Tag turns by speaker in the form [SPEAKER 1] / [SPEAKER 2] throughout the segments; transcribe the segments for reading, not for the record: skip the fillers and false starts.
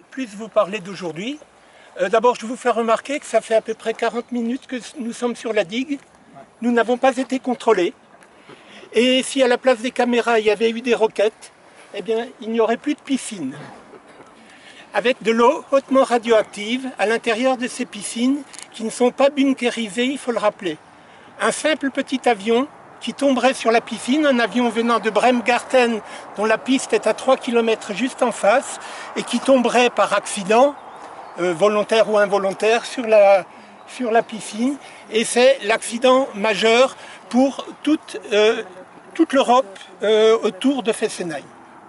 [SPEAKER 1] plus vous parler d'aujourd'hui. D'abord, je vous fais remarquer que ça fait à peu près 40 minutes que nous sommes sur la digue. Nous n'avons pas été contrôlés. Et si à la place des caméras, il y avait eu des roquettes, eh bien, il n'y aurait plus de piscine. Avec de l'eau hautement radioactive à l'intérieur de ces piscines qui ne sont pas bunkérisées, il faut le rappeler. Un simple petit avion qui tomberait sur la piscine, un avion venant de Bremgarten dont la piste est à 3 km juste en face et qui tomberait par accident, volontaire ou involontaire, sur la piscine. Et c'est l'accident majeur pour toute l'Europe autour de Fessenheim.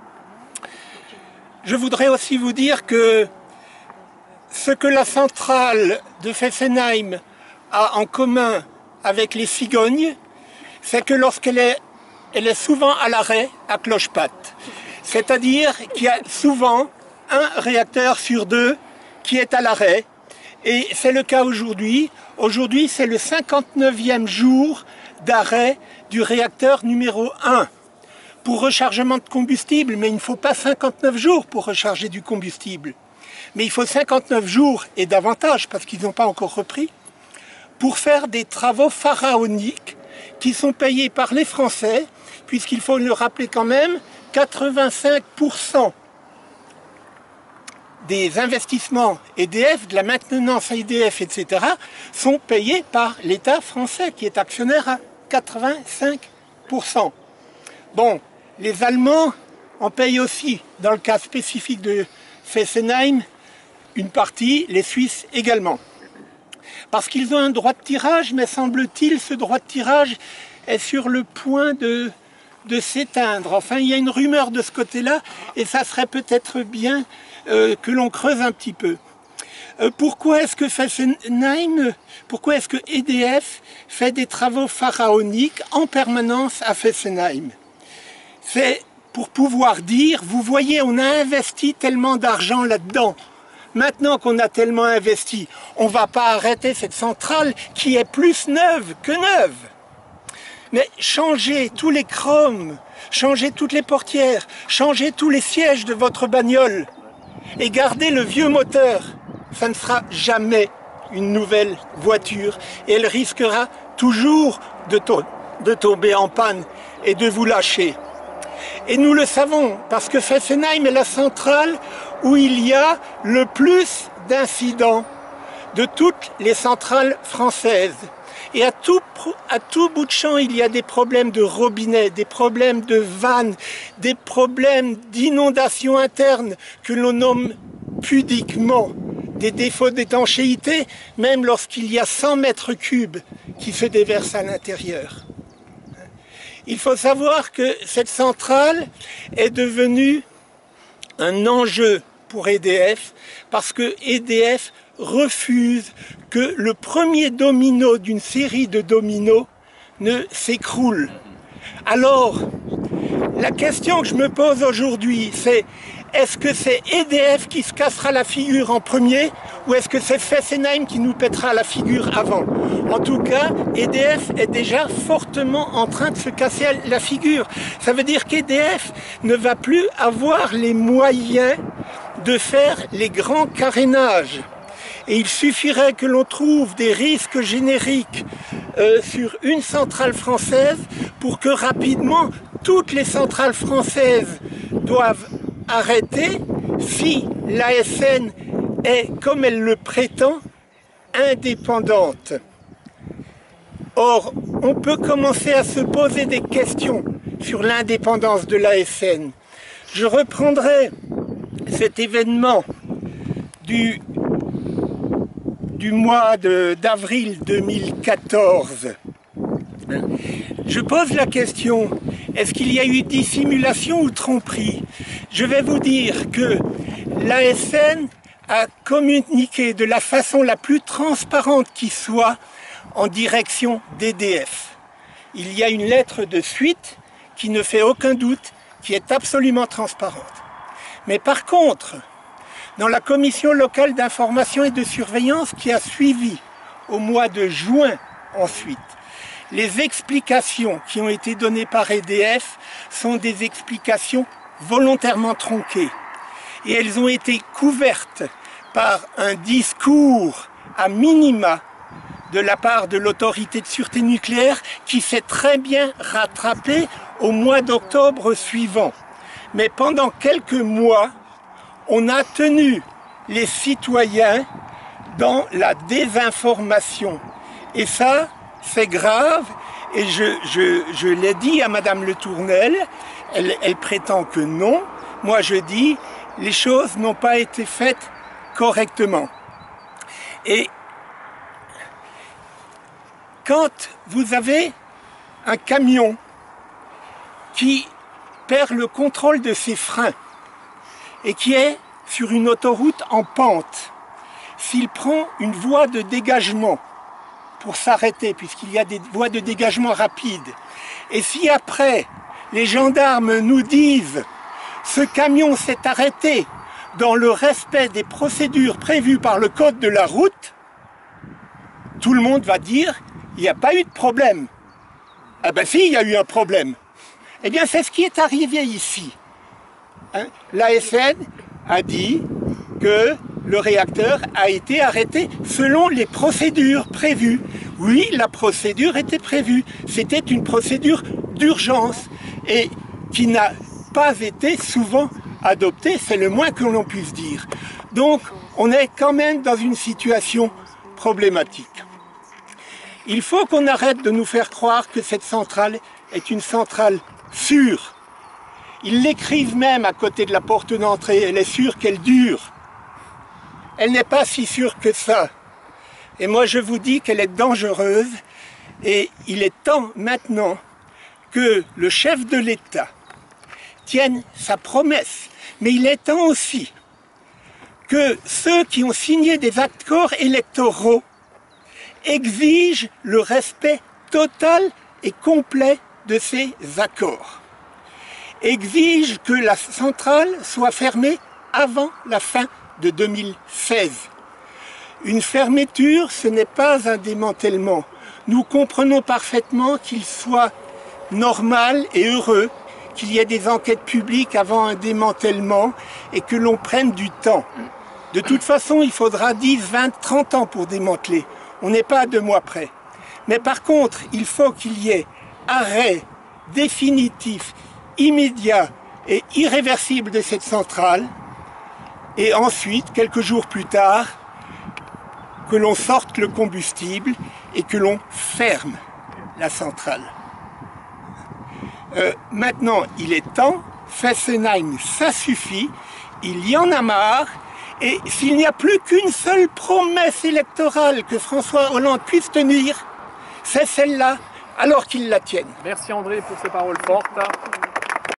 [SPEAKER 1] Je voudrais aussi vous dire que ce que la centrale de Fessenheim a en commun avec les cigognes, c'est que lorsqu'elle est souvent à l'arrêt à cloche-patte. C'est-à-dire qu'il y a souvent un réacteur sur deux qui est à l'arrêt. Et c'est le cas aujourd'hui. Aujourd'hui, c'est le 59e jour d'arrêt du réacteur numéro 1 pour rechargement de combustible. Mais il ne faut pas 59 jours pour recharger du combustible. Mais il faut 59 jours et davantage, parce qu'ils n'ont pas encore repris, pour faire des travaux pharaoniques qui sont payés par les Français, puisqu'il faut le rappeler quand même, 85% des investissements EDF, de la maintenance EDF, etc., sont payés par l'État français, qui est actionnaire à 85%. Bon, les Allemands en payent aussi, dans le cas spécifique de Fessenheim, une partie, les Suisses également. Parce qu'ils ont un droit de tirage, mais semble-t-il, ce droit de tirage est sur le point de s'éteindre. Enfin, il y a une rumeur de ce côté-là, et ça serait peut-être bien que l'on creuse un petit peu. Pourquoi est-ce que Fessenheim, pourquoi est-ce que EDF fait des travaux pharaoniques en permanence à Fessenheim? C'est pour pouvoir dire, vous voyez, on a investi tellement d'argent là-dedans. Maintenant qu'on a tellement investi, on ne va pas arrêter cette centrale qui est plus neuve que neuve. Mais changer tous les chromes, changer toutes les portières, changer tous les sièges de votre bagnole et garder le vieux moteur, ça ne sera jamais une nouvelle voiture et elle risquera toujours de tomber en panne et de vous lâcher. Et nous le savons, parce que Fessenheim est la centrale où il y a le plus d'incidents de toutes les centrales françaises. Et à tout bout de champ, il y a des problèmes de robinet, des problèmes de vannes, des problèmes d'inondation interne que l'on nomme pudiquement des défauts d'étanchéité, même lorsqu'il y a 100 mètres cubes qui se déversent à l'intérieur. Il faut savoir que cette centrale est devenue un enjeu pour EDF parce que EDF refuse que le premier domino d'une série de dominos ne s'écroule. Alors, la question que je me pose aujourd'hui, c'est est-ce que c'est EDF qui se cassera la figure en premier ou est-ce que c'est Fessenheim qui nous pètera la figure avant? En tout cas, EDF est déjà fortement en train de se casser la figure. Ça veut dire qu'EDF ne va plus avoir les moyens de faire les grands carénages. Et il suffirait que l'on trouve des risques génériques sur une centrale française pour que rapidement toutes les centrales françaises doivent arrêter si l'ASN est, comme elle le prétend, indépendante. Or, on peut commencer à se poser des questions sur l'indépendance de l'ASN. Je reprendrai cet événement du mois d'avril 2014. Je pose la question, est-ce qu'il y a eu dissimulation ou tromperie? Je vais vous dire que l'ASN a communiqué de la façon la plus transparente qui soit en direction d'EDF. Il y a une lettre de suite qui ne fait aucun doute, qui est absolument transparente. Mais par contre, dans la commission locale d'information et de surveillance qui a suivi au mois de juin ensuite, les explications qui ont été données par EDF sont des explications volontairement tronquées. et elles ont été couvertes par un discours à minima de la part de l'autorité de sûreté nucléaire qui s'est très bien rattrapée au mois d'octobre suivant. Mais pendant quelques mois, on a tenu les citoyens dans la désinformation. Et ça, c'est grave. Et je l'ai dit à Madame Le Tournel, elle prétend que non. Moi, je dis, les choses n'ont pas été faites correctement. Et quand vous avez un camion qui perd le contrôle de ses freins et qui est sur une autoroute en pente, s'il prend une voie de dégagement pour s'arrêter, puisqu'il y a des voies de dégagement rapides, et si après les gendarmes nous disent « ce camion s'est arrêté dans le respect des procédures prévues par le code de la route », tout le monde va dire « il n'y a pas eu de problème ». Ah ben si, il y a eu un problème. Eh bien c'est ce qui est arrivé ici. Hein? L'ASN a dit que le réacteur a été arrêté selon les procédures prévues. Oui, la procédure était prévue. C'était une procédure d'urgence et qui n'a pas été souvent adoptée, c'est le moins que l'on puisse dire. Donc, on est quand même dans une situation problématique. Il faut qu'on arrête de nous faire croire que cette centrale est une centrale sûre. Ils l'écrivent même à côté de la porte d'entrée, elle est sûre qu'elle dure. Elle n'est pas si sûre que ça. Et moi je vous dis qu'elle est dangereuse et il est temps maintenant que le chef de l'État tienne sa promesse. Mais il est temps aussi que ceux qui ont signé des accords électoraux exigent le respect total et complet de ces accords. Exigent que la centrale soit fermée avant la fin de 2016. Une fermeture, ce n'est pas un démantèlement. Nous comprenons parfaitement qu'il soit normal et heureux qu'il y ait des enquêtes publiques avant un démantèlement et que l'on prenne du temps. De toute façon, il faudra 10, 20, 30 ans pour démanteler. On n'est pas à 2 mois près. Mais par contre, il faut qu'il y ait arrêt définitif, immédiat et irréversible de cette centrale. Et ensuite, quelques jours plus tard, que l'on sorte le combustible et que l'on ferme la centrale. Maintenant, il est temps, Fessenheim, ça suffit, il y en a marre, et s'il n'y a plus qu'une seule promesse électorale que François Hollande puisse tenir, c'est celle-là, alors qu'il la tienne.
[SPEAKER 2] Merci André pour ces paroles fortes.